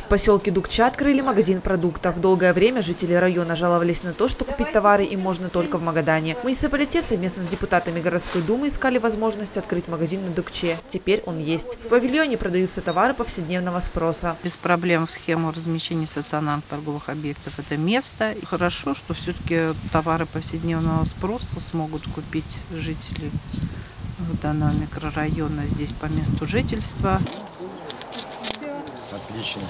В поселке Дукча открыли магазин продуктов. Долгое время жители района жаловались на то, что купить товары им можно только в Магадане. Муниципалитет совместно с депутатами городской думы искали возможность открыть магазин на Дукче. Теперь он есть. В павильоне продаются товары повседневного спроса. Без проблем в схему размещения стационарных торговых объектов это место. И хорошо, что все-таки товары повседневного спроса смогут купить жители данного микрорайона здесь по месту жительства. Отлично.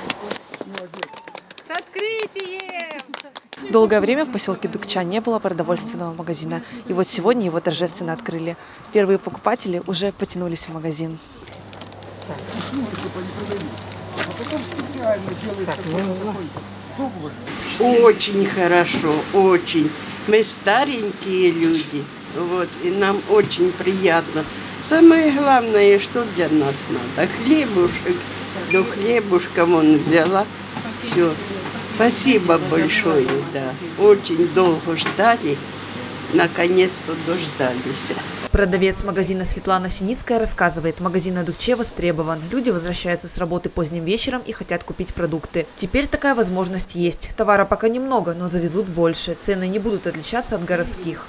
С открытием! Долгое время в поселке Дукча не было продовольственного магазина. И вот сегодня его торжественно открыли. Первые покупатели уже потянулись в магазин. Очень хорошо, очень. Мы старенькие люди, вот, и нам очень приятно. Самое главное, что для нас надо, хлебушек. До хлебушка вон взяла, все. Спасибо большое, да. Очень долго ждали, наконец-то дождались. Продавец магазина Светлана Синицкая рассказывает, магазин на Дукче востребован. Люди возвращаются с работы поздним вечером и хотят купить продукты. Теперь такая возможность есть. Товара пока немного, но завезут больше. Цены не будут отличаться от городских.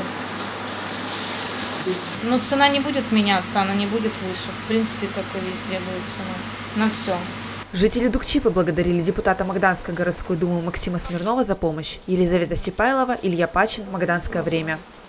Ну, цена не будет меняться, она не будет выше. В принципе, как и везде будет цена. На все. Жители Дукчи поблагодарили депутата Магаданской городской думы Максима Смирнова за помощь. Елизавета Сипайлова, Илья Пачин. Магаданское время.